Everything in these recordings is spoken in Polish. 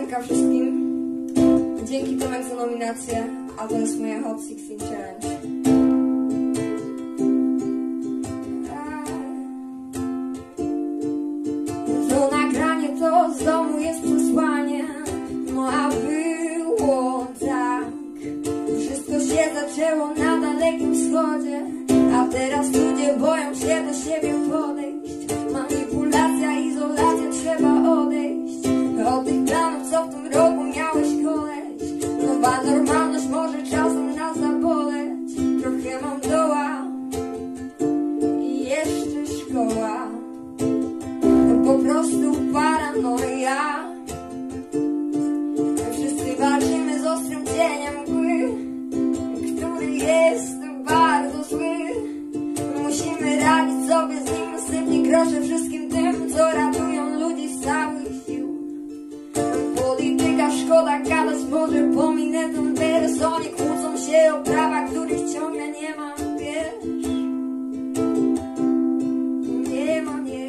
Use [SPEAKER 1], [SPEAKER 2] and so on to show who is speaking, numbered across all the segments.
[SPEAKER 1] piosenka wszystkim. Dzięki Tomek za nominację, a to jest moja Hot 16 Challenge. To nagranie to z domu jest przesłanie, no a było tak. Wszystko się zaczęło na Dalekim Wschodzie, a teraz ludzie boją się do siebie podejść. Manipulacja, izolacja, trzeba odejść od tych planów, co w tym roku miałeś koleś. Nowa normalność może czasem nas zaboleć. Trochę mam doła i jeszcze szkoła. To po prostu paranoja. Wszyscy walczymy z ostrym cieniem mgły, który jest bardzo zły. Musimy radzić sobie z nim, sypnie grosze wszystkim tym, co ratują ludzi z całych sił. Polityka, szkoda gadać, może pominę ten wers. Oni kłócą się o prawa, których ciągle nie ma, wiesz. Nie ma, nie.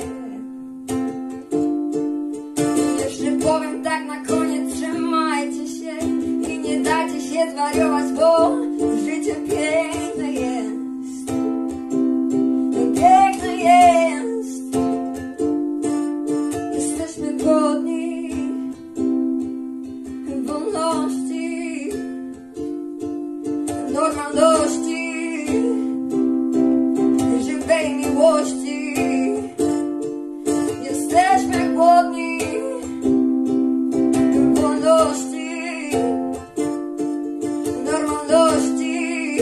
[SPEAKER 1] Jeszcze powiem tak na koniec, trzymajcie się i nie dajcie się zwariować, bo życie piękne jest. Piękne jest. Jesteśmy godni wolności, normalności, żywej miłości. Jesteśmy głodni wolności, normalności,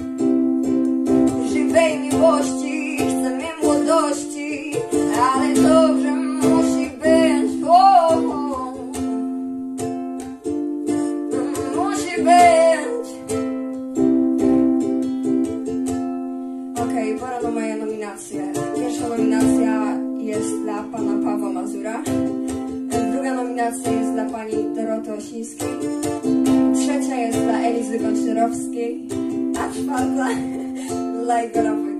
[SPEAKER 1] żywej miłości. Chcemy młodości, ale dobrze musi być. Musi być. Okej, pora na moje nominacje. Pierwsza nominacja jest dla pana Pawła Mazura. Druga nominacja jest dla pani Doroty Osińskiej. Trzecia jest dla Elizy Gonciorowskiej. A czwarta dla Igora